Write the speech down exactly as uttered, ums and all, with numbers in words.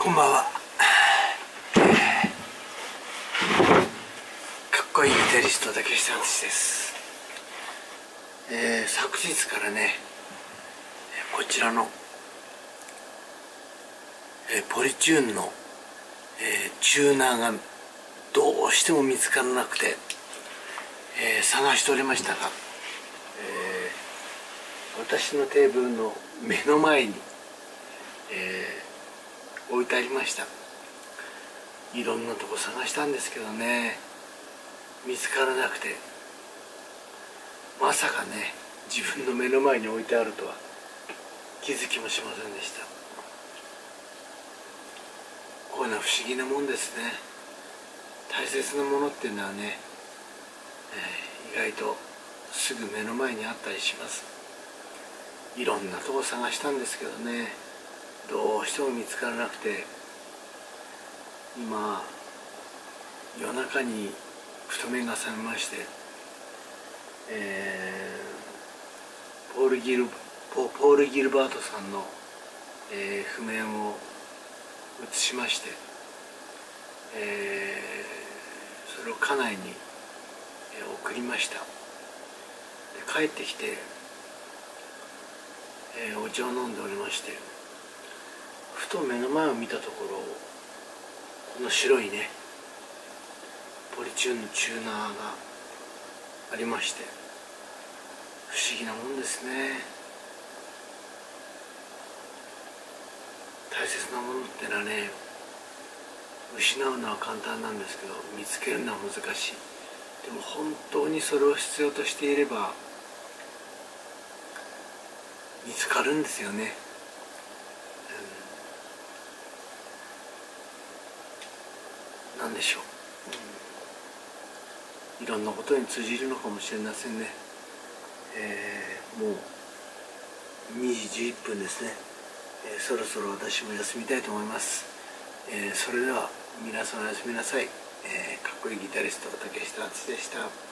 こんばんは。かっこいいギタリスト竹下敦です。えー、昨日からねこちらの、えー、ポリチューンの、えー、チューナーがどうしても見つからなくて、えー、探しておりましたが、えー、私のテーブルの目の前に、えー、置いてありました。いろんなとこ探したんですけどね、見つからなくて、まさかね自分の目の前に置いてあるとは気づきもしませんでした。こういうのは不思議なもんですね。大切なものっていうのはね、えー、意外とすぐ目の前にあったりします。いろんなとこ探したんですけどね、どうしても見つからなくて、今夜中にふと目が覚めまして、えー、ポール・ギルポポール・ギルバートさんの、えー、譜面を写しまして、えー、それを家内に、えー、送りました。で帰ってきて、えー、お茶を飲んでおりまして、ふと目の前を見たところ、この白いねポリチューンのチューナーがありまして、不思議なもんですね。大切なものってのはね、失うのは簡単なんですけど、見つけるのは難しい。でも本当にそれを必要としていれば見つかるんですよね。うん、なんでしょう、うん、いろんなことに通じるのかもしれませんね。えー、もうにじじゅういっぷんですね。えー、そろそろ私も休みたいと思います。えー、それでは皆さんおやすみなさい。えー、かっこいいギタリスト竹下敦でした。